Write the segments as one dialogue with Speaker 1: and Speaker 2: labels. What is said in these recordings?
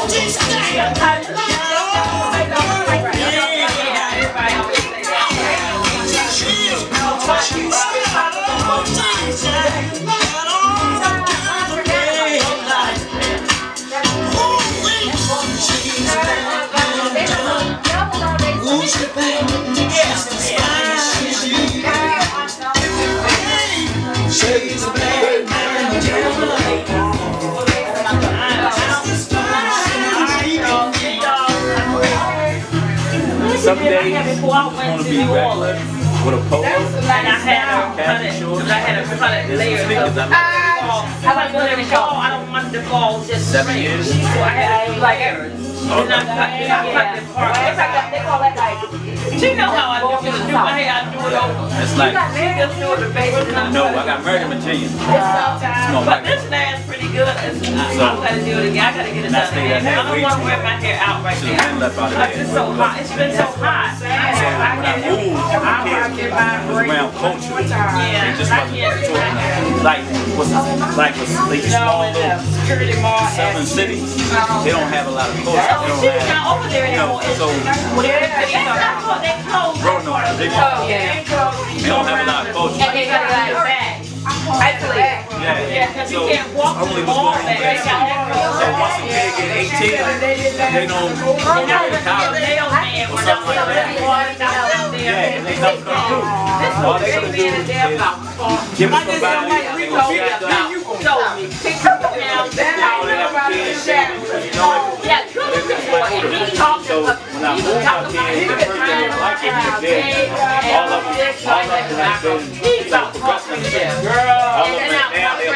Speaker 1: Some days I want to be regular with a pole.
Speaker 2: And I had a cut layers of I like when it fall, I don't want the fall just
Speaker 1: 7 years.
Speaker 2: So I had to do like errands. And I cut the part. They call that like, she know how I do it. My hair, I do it over.
Speaker 1: It's like,
Speaker 2: She just do it the face.
Speaker 1: no, I got married in Virginia.
Speaker 2: But this lasts pretty good. I gotta do it again. I gotta get it done again. I don't want to wear my hair out right now. It's so hot. It's been so hot.
Speaker 1: When I moved, I was around culture.
Speaker 2: Yeah.
Speaker 1: They just wasn't like they just small little southern cities. They don't have a lot of culture.
Speaker 2: She's not over there anymore.
Speaker 1: So
Speaker 2: They closed.
Speaker 1: They don't have a lot of culture.
Speaker 2: And they got it like back. Yeah, because you can't walk to the mall back.
Speaker 1: So once a kid get 18, they don't go to college or something like that. Yeah, and they nothing to do. All they gonna do is give us somebody and they gonna be out there. So when I moved out here, the first thing they were like it there. All of them have been progressive. All of them now they're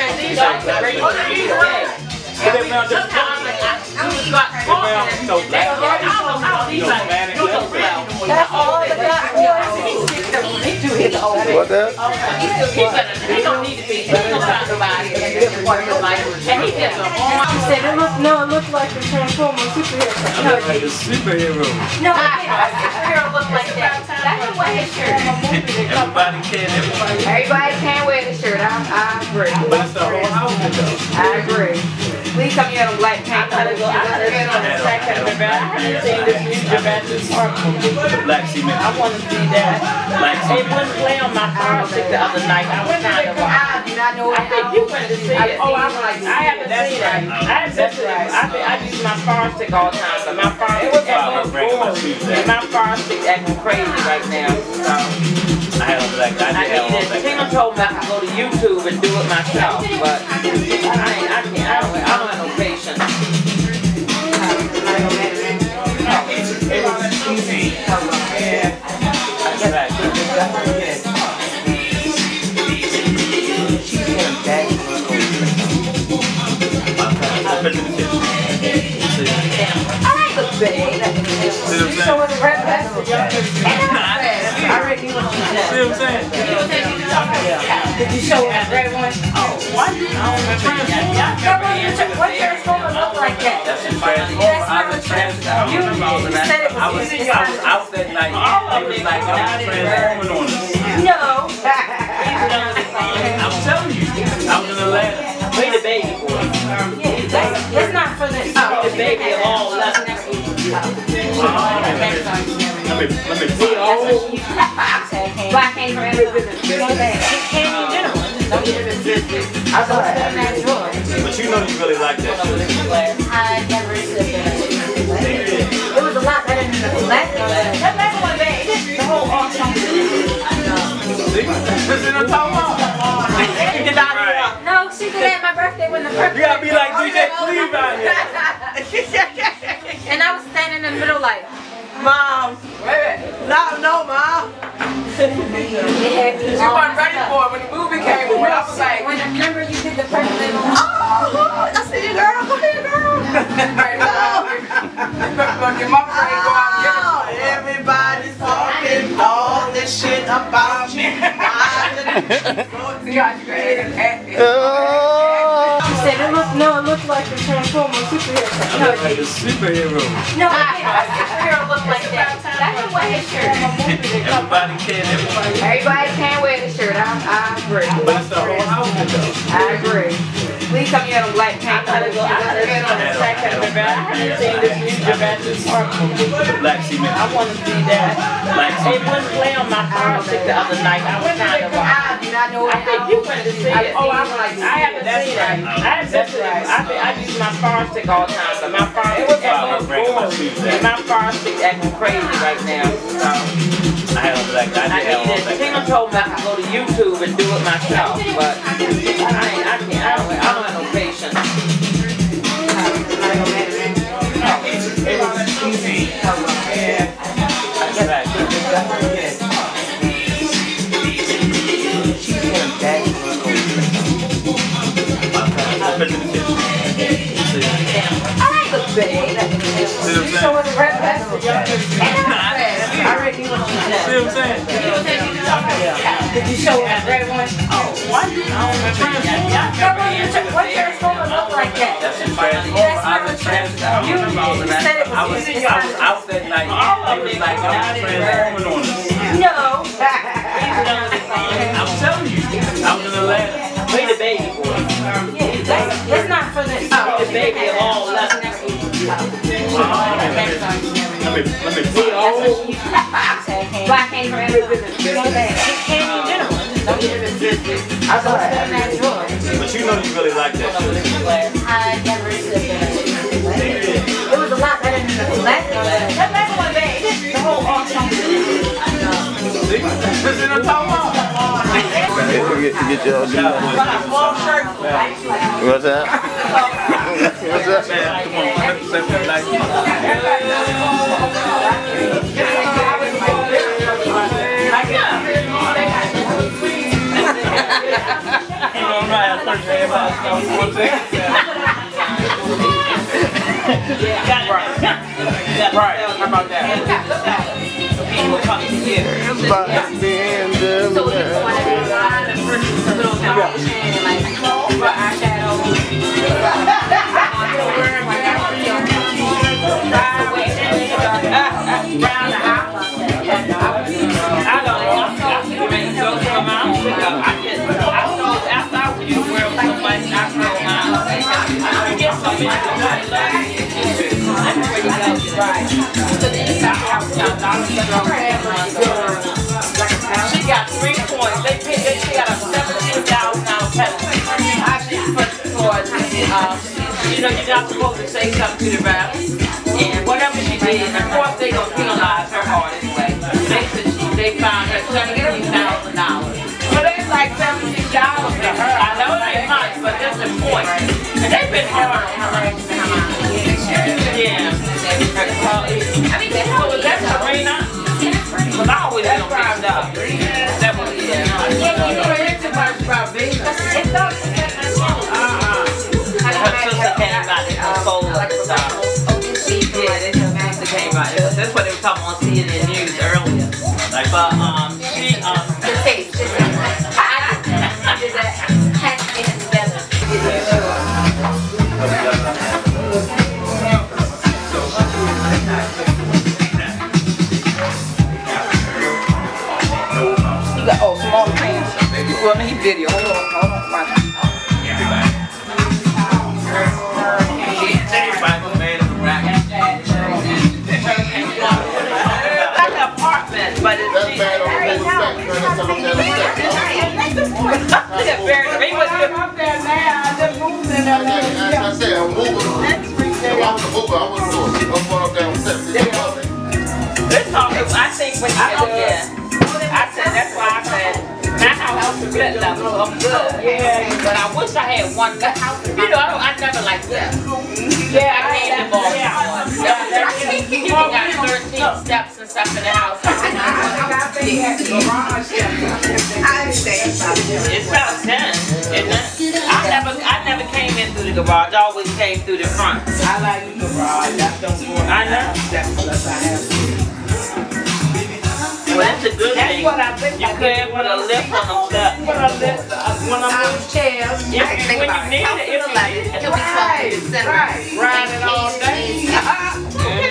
Speaker 3: What that?
Speaker 2: He don't need to be. He don't talk about it. And he just
Speaker 4: She said it looked like the Transformer superhero.
Speaker 1: like a superhero.
Speaker 4: No, superhero look like that. That's the way his shirt.
Speaker 1: Everybody can.
Speaker 4: Everybody can't wear the shirt. I agree.
Speaker 1: But it's the whole outfit though.
Speaker 4: I agree. Please come here in black paint.
Speaker 2: I gotta see this new dramatic
Speaker 1: The black cement.
Speaker 2: I want to see that.
Speaker 1: Black
Speaker 2: It
Speaker 1: cement.
Speaker 2: wouldn't play on my phone the other night. I was kind of. I think you went to see it. Oh, I haven't seen it. I haven't seen it. I use my fire stick all the time, but my fire stick acting my fire stick acting crazy right now. So
Speaker 1: I had a black. I did have a
Speaker 2: Tina told me I could go to YouTube and do it myself, but I don't have no patience.
Speaker 4: So was the red vest.
Speaker 2: I already knew what you said.
Speaker 1: See what I'm saying?
Speaker 4: Did you show us the red one?
Speaker 2: Oh, why do you know
Speaker 4: What Transformer look like that?
Speaker 1: That's a transformer. I was a transformer.
Speaker 4: You said it
Speaker 1: I was out that night. It was like I was transforming on us.
Speaker 4: No.
Speaker 1: I'm telling you. I was in Atlanta.
Speaker 2: Wait the baby boy.
Speaker 4: That's not for this.
Speaker 2: The baby of all left.
Speaker 1: Let me see.
Speaker 4: Black ain't for everything. Candy general. I was in that drawer.
Speaker 1: But you know you really like that shit.
Speaker 4: I never sipped it. It was a lot better than the black one. That black one, baby. The whole awesome.
Speaker 1: See? This is what I'm talking about.
Speaker 2: Get out of here.
Speaker 4: No, she did it at my birthday when the purple.
Speaker 1: You gotta be like DJ Cleve out here.
Speaker 4: And I was standing in the middle like,
Speaker 2: Mom. No, Mom.
Speaker 4: you
Speaker 2: weren't ready for it when the movie came on. I was like,
Speaker 4: when remember you did the purple thing on
Speaker 2: I see you, girl. Go ahead, girl. Your mama ain't go out and get it. Everybody's talking all this shit about me.
Speaker 4: She said it looked like the Transformer superhero.
Speaker 1: Like a superhero.
Speaker 4: No, superhero look like that. That's the way his shirt.
Speaker 1: Everybody can.
Speaker 4: Everybody can't wear the shirt. I agree.
Speaker 1: But it's the whole outfit though.
Speaker 4: I agree. Please come here on black paint.
Speaker 2: I gotta get on the second Gerald. I haven't seen this new Gerald park movie.
Speaker 1: Black cement.
Speaker 2: I want to see that.
Speaker 1: Black
Speaker 2: It
Speaker 1: cement.
Speaker 2: wouldn't play on my fire stick the other night. I was trying to watch. I think you went to see it.
Speaker 4: Oh, I'm like,
Speaker 2: I haven't seen it. I use my fire stick all the time, but my fire stick and my fire stick acting crazy right now. So
Speaker 1: I had on black. I
Speaker 2: need it. Tina told me I could go to YouTube and do it myself, but I don't have no patience.
Speaker 4: So was the red vest? I already knew what she said.
Speaker 1: See what I'm saying?
Speaker 4: Did you show her the red one?
Speaker 2: Oh, what? I don't remember.
Speaker 4: What transformer look like that?
Speaker 1: That's a transformer.
Speaker 4: You said it
Speaker 1: I was out that night. It was like I was transforming on us.
Speaker 4: No.
Speaker 1: I'm telling you, I was in Atlanta.
Speaker 2: Play the baby boy.
Speaker 4: That's not for the
Speaker 2: The baby all left.
Speaker 1: Let me
Speaker 4: Black candy from Candy in general. Don't get it. I saw that in that drawer.
Speaker 1: But you know you really like that shit.
Speaker 4: I never sipped it. It was a lot better than the black one. That black one was bad. The whole awesome.
Speaker 1: See? This is what I'm talking about.
Speaker 3: Get your What's that? What's that?
Speaker 1: Man, come on, 100%
Speaker 2: Right, how about that? People coming here.
Speaker 3: By being the
Speaker 4: So it's one of these lines of purchase a little foundation and like for eyeshadow. Brown the eye.
Speaker 2: I know after I was you wear somebody I I get something she got 3 points. She got a $17,000 penalty. You know, you're not supposed to say something to the rap. And whatever she did, of course they're going to penalize her hard anyway. They found her $17,000. But it's like $17 to her. I know it ain't much, but that's the point. And they've been hard on her. Yeah. I mean, so was that Serena? Because I always had on big stuff. That was, yeah. Her sister came out and sold stuff. Yeah, their sister came out. That's what they were talking on CNN News earlier. But she
Speaker 4: The tape. I did that. Had to get it together.
Speaker 2: You got small pants. Well, he video. Hold on. Like an apartment, but it's I think when I said that's why I said my house is split level, so I'm good. Yeah. But I wish I had one house. You know, I never liked that. Yeah, I hate the ball. People got 13 steps and stuff in the house. It's about 10, isn't it? I never came in through the garage. I always came through the front.
Speaker 5: I like the garage. I don't go.
Speaker 2: I know.
Speaker 5: Plus I have to.
Speaker 2: Well, that's a good thing.
Speaker 5: That's what I think.
Speaker 2: You could put a lift on them steps.
Speaker 5: When I'm on chairs,
Speaker 2: When you need it, if you need it.
Speaker 5: right, riding all day.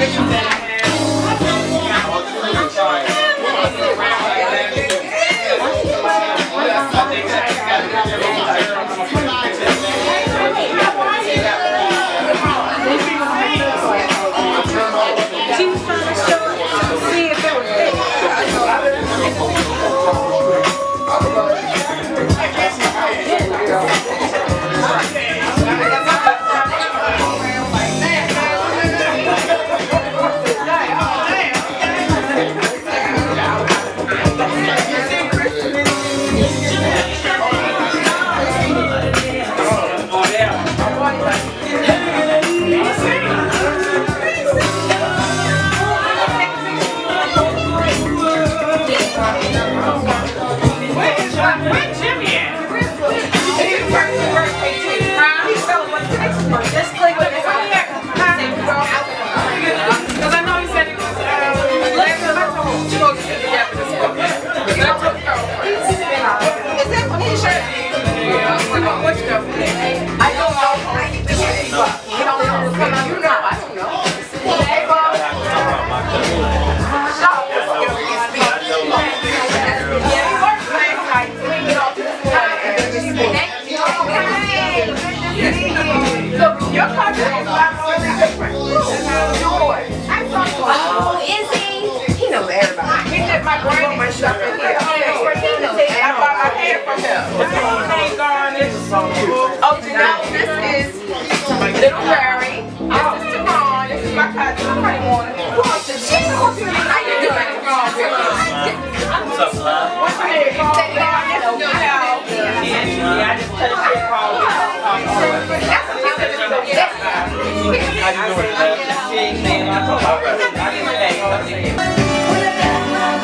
Speaker 1: How you doing, man?
Speaker 2: She ain't saying I told her. I didn't ask her.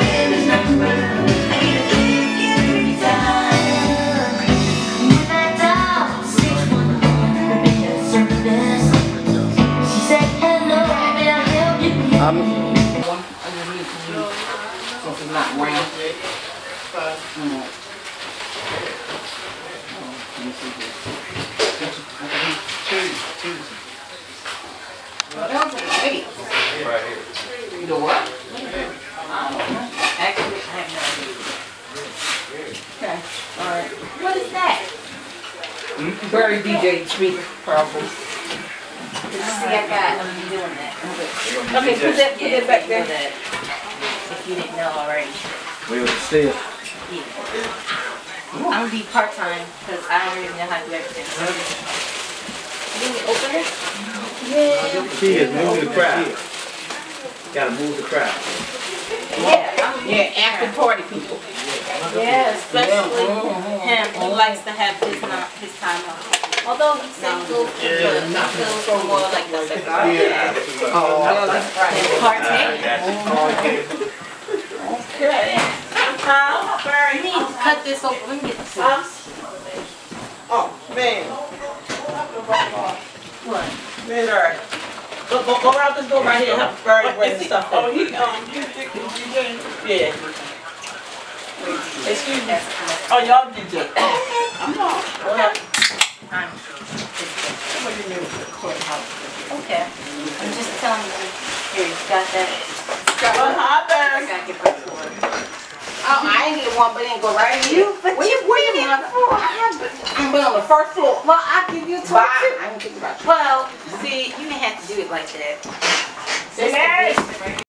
Speaker 5: Since it's not round. You know what?
Speaker 4: Actually, I have no idea.
Speaker 5: Okay, alright.
Speaker 4: What is that?
Speaker 5: Very DJ speaker, probably.
Speaker 4: See, I got, I'm doing that.
Speaker 5: Okay, put that back there.
Speaker 4: If you didn't know already.
Speaker 1: We were still.
Speaker 4: Yeah. I'm gonna be part-time because I don't really know how to do everything. You need me to open it? Yeah.
Speaker 1: Kids, move the crowd. Gotta move the crowd.
Speaker 5: Yeah, after party people.
Speaker 4: Yeah, especially him. He likes to have his time off. Although he said he goes for more like the cigar.
Speaker 5: Oh, that's right.
Speaker 4: And partake.
Speaker 5: Okay.
Speaker 4: You need to cut this open. Let me get the sauce.
Speaker 5: Oh, man.
Speaker 4: What?
Speaker 5: Man, alright. Go around this door right here. Help Barry bring the stuff in. Oh, he yeah. Excuse me. Oh, y'all did it. I'm not. What happened? What do you mean with the courthouse?
Speaker 4: Okay. I'm just telling you. Here, you got that?
Speaker 5: Hi,
Speaker 4: I
Speaker 5: Barry.
Speaker 4: gotta get back to work.
Speaker 5: Oh, I ain't get one, but it ain't go right here. Where you want it? But on the first floor.
Speaker 4: Well, I'll give you a tour
Speaker 5: Bye.
Speaker 4: too.
Speaker 5: I ain't think about you.
Speaker 4: Well, see, you didn't have to do it like that.
Speaker 5: Say, Mary.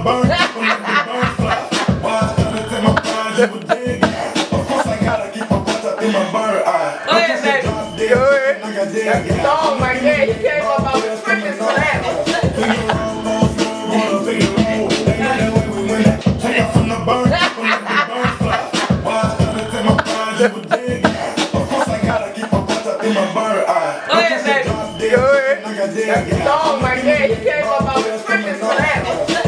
Speaker 6: burn, from the burn fly. Why I started to my pride, you would dig. Of course I gotta keep my watch out in my bird eye.
Speaker 2: Go ahead, baby. That's the song right there. He came up out the scriptures for that.
Speaker 6: Take off from the burn fly. Why I started to my pride, you would dig. Of course I gotta keep my watch out in my bird eye.
Speaker 2: Go ahead, baby. That's the song right there. He came up out the scriptures for that.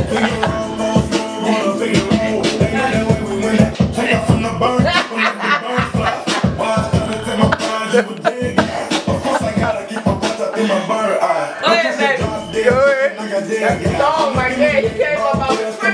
Speaker 6: Take off from the burn fly. Why I started to my pride, you would dig. Of course I gotta keep my watch out in my bird eye.
Speaker 2: Go ahead, baby. That's the song right there. He came up out the scriptures.